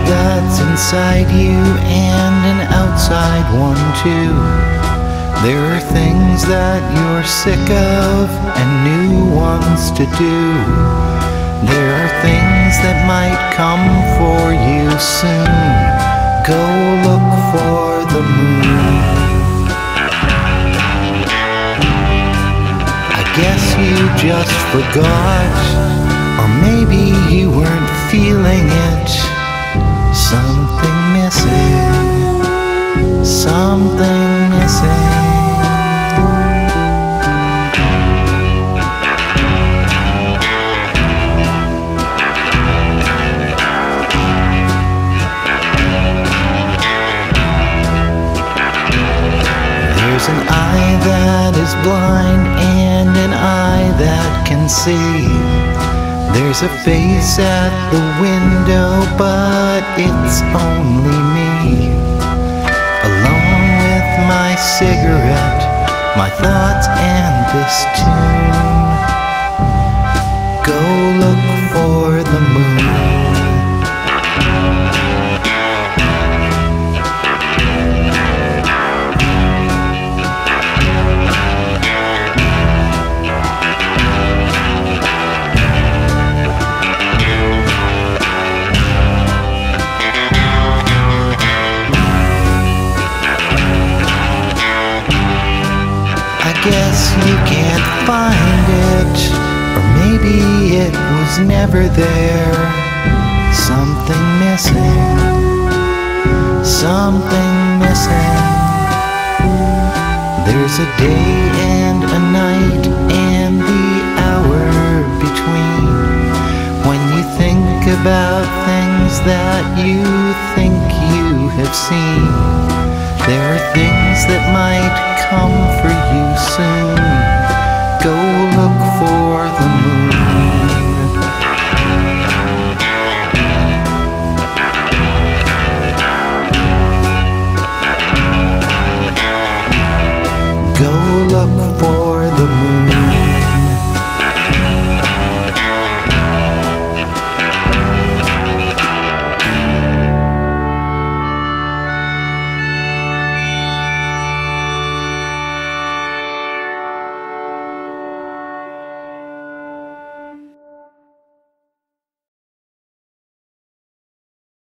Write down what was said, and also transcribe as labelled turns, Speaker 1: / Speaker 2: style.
Speaker 1: that's inside you and an outside one too. There are things that you're sick of and new ones to do. There are things that might come for you soon. Go look for the moon. I guess you just forgot, or maybe you weren't feeling it. Something missing, something missing. There's an eye that is blind and an eye that can see. There's a face at the window, but it's only me. Alone with my cigarette, my thoughts and this tune. Go look for the moon. I guess you can't find it, or maybe it was never there. Something missing, something missing. There's a day and a night and the hour between, when you think about things that you think you have seen. There are things that might come for you soon.